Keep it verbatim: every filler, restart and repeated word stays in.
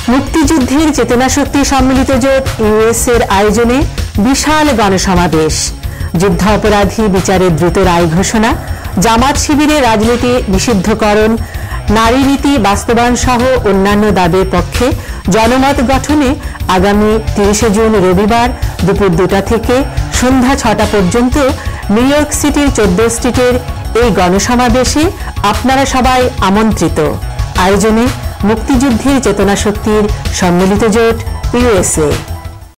মুক্তিযুদ্ধের চেতনা শক্তি সম্মিলিত জোট ইউএসএর আয়োজনে বিশাল গণসমাবেশ, যুদ্ধাপরাধী বিচারের দ্রুত রায় ঘোষণা, জামাত শিবিরের রাজনীতি নিষিদ্ধকরণ, নারী নীতি বাস্তবায়ন সহ অন্যান্য দাবির পক্ষে জনমত গঠনে আগামী তিরিশে জুন রবিবার দুপুর দুটা থেকে সন্ধ্যা ছটা পর্যন্ত নিউ ইয়র্ক সিটির চোদ্দ স্ট্রিটের এই গণসমাবেশে আপনারা সবাই আমন্ত্রিত। আয়োজনে মুক্তিযুদ্ধের চেতনা শক্তির সম্মিলিত জোট ইউএসএ।